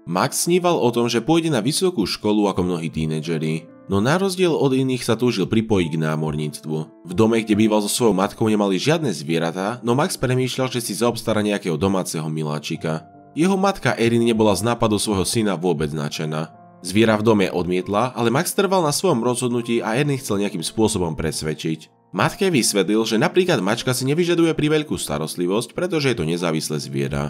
Max sníval o tom, že pôjde na vysokú školu ako mnohí tínedžeri, no na rozdiel od iných sa túžil pripojiť k námorníctvu. V dome, kde býval so svojou matkou, nemali žiadne zvieratá, no Max premýšľal, že si zaobstará nejakého domáceho miláčika. Jeho matka Erin nebola z nápadu svojho syna vôbec nadšená. Zviera v dome odmietla, ale Max trval na svojom rozhodnutí a Erin chcel nejakým spôsobom presvedčiť. Matke vysvetlil, že napríklad mačka si nevyžaduje priveľkú starostlivosť, pretože je to nezávislé zviera.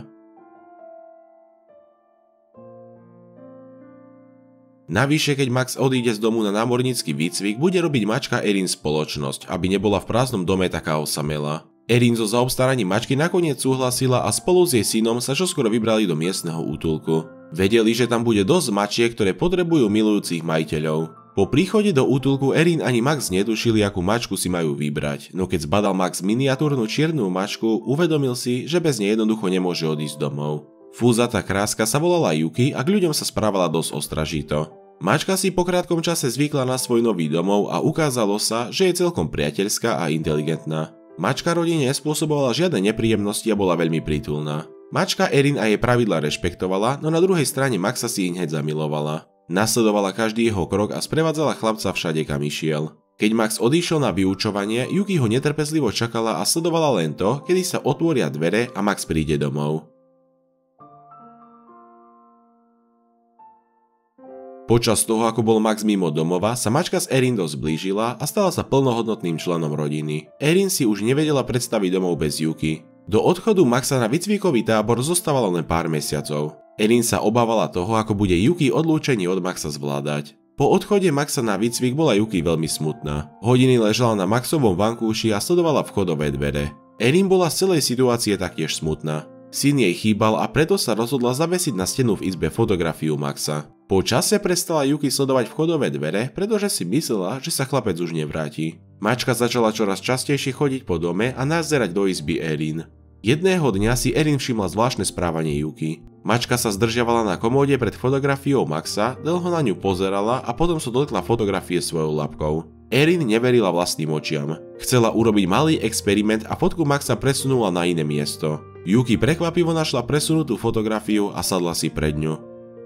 Navyše, keď Max odíde z domu na námornícky výcvik, bude robiť mačka Erin spoločnosť, aby nebola v prázdnom dome taká osamelá. Erin so zaobstaraním mačky nakoniec súhlasila a spolu s jej synom sa čoskoro vybrali do miestneho útulku. Vedeli, že tam bude dosť mačiek, ktoré potrebujú milujúcich majiteľov. Po príchode do útulku Erin ani Max netušili, akú mačku si majú vybrať, no keď zbadal Max miniatúrnu čiernu mačku, uvedomil si, že bez nej jednoducho nemôže odísť domov. Fúzatá kráska sa volala Yuki a k ľuďom sa správala dosť ostražito. Mačka si po krátkom čase zvykla na svoj nový domov a ukázalo sa, že je celkom priateľská a inteligentná. Mačka rodine nespôsobovala žiadne nepríjemnosti a bola veľmi prítulná. Mačka Erin a jej pravidlá rešpektovala, no na druhej strane Maxa si hneď zamilovala. Nasledovala každý jeho krok a sprevádzala chlapca všade, kam išiel. Keď Max odišiel na vyučovanie, Yuki ho netrpezlivo čakala a sledovala len to, kedy sa otvoria dvere a Max príde domov. Počas toho, ako bol Max mimo domova, sa mačka s Erin dosť zblížila a stala sa plnohodnotným členom rodiny. Erin si už nevedela predstaviť domov bez Yuki. Do odchodu Maxa na výcvikový tábor zostávalo len pár mesiacov. Erin sa obávala toho, ako bude Yuki odlúčenie od Maxa zvládať. Po odchode Maxa na výcvik bola Yuki veľmi smutná. Hodiny ležala na Maxovom vankúši a sledovala vchodové dvere. Erin bola z celej situácie taktiež smutná. Syn jej chýbal a preto sa rozhodla zavesiť na stenu v izbe fotografiu Maxa. Po čase prestala Yuki sledovať vchodové dvere, pretože si myslela, že sa chlapec už nevráti. Mačka začala čoraz častejšie chodiť po dome a nazerať do izby Erin. Jedného dňa si Erin všimla zvláštne správanie Yuki. Mačka sa zdržiavala na komóde pred fotografiou Maxa, dlho na ňu pozerala a potom sa dotkla fotografie svojou labkou. Erin neverila vlastným očiam. Chcela urobiť malý experiment a fotku Maxa presunula na iné miesto. Yuki prekvapivo našla presunutú fotografiu a sadla si pred ňu.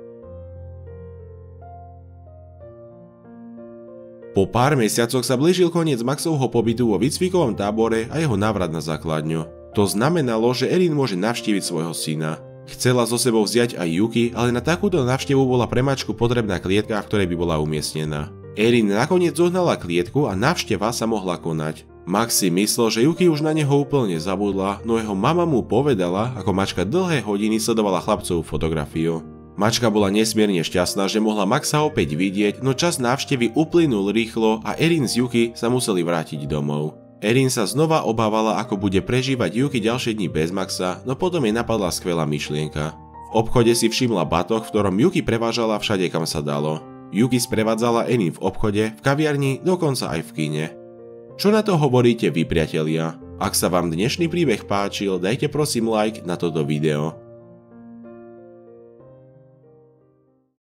Po pár mesiacoch sa blížil koniec Maxovho pobytu vo výcvikovom tábore a jeho návrat na základňu. To znamenalo, že Erin môže navštíviť svojho syna. Chcela so sebou vziať aj Yuki, ale na takúto návštevu bola pre mačku potrebná klietka, v ktorej by bola umiestnená. Erin nakoniec zohnala klietku a návšteva sa mohla konať. Max si myslel, že Yuki už na neho úplne zabudla, no jeho mama mu povedala, ako mačka dlhé hodiny sledovala chlapcovú fotografiu. Mačka bola nesmierne šťastná, že mohla Maxa opäť vidieť, no čas návštevy uplynul rýchlo a Erin z Yuki sa museli vrátiť domov. Erin sa znova obávala, ako bude prežívať Yuki ďalšie dni bez Maxa, no potom jej napadla skvelá myšlienka. V obchode si všimla batoh, v ktorom Yuki prevážala všade, kam sa dalo. Yuki sprevádzala Erin v obchode, v kaviarni, dokonca aj v kine. Čo na to hovoríte vy, priatelia? Ak sa vám dnešný príbeh páčil, dajte prosím like na toto video.